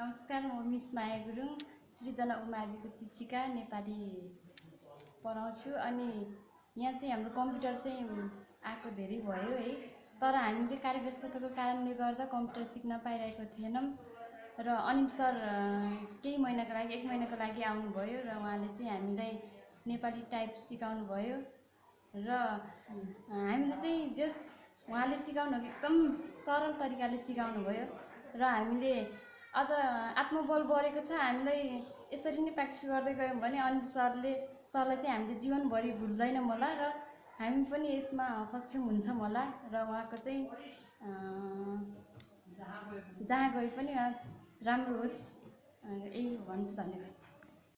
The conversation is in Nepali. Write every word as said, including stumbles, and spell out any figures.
नमस्कार, म मिस माया गुरुङ, सृजना उमाविको शिक्षिका, नेपाली पढाउँछु। अनि यहाँ चाहिँ हाम्रो कम्प्युटर चाहिँ आएको धेरै भयो है, तर हामीले कार्यव्यस्तताको कारणले गर्दा कम्प्युटर सिक्न पाइरहेको थिएनौँ र अनिल सर केही महिनाको लागि एक महिनाको लागि आउनुभयो र उहाँले चाहिँ हामीलाई नेपाली टाइप सिकाउनु भयो र हामीले चाहिँ जस उहाँले सिकाउनु एकदम सरल तरिकाले सिकाउनु भयो र हामीले अझ आत्मबल बढेको छ। हामीलाई यसरी नै प्र्याक्टिस गर्दै गयौँ भने अनिल सरले सरलाई चाहिँ हामीले जीवनभरि भुल्दैनौँ होला र हामी पनि यसमा सक्षम हुन्छौँ होला र उहाँको चाहिँ जहाँ गए पनि राम्रो होस्, यही भन्छु। धन्यवाद।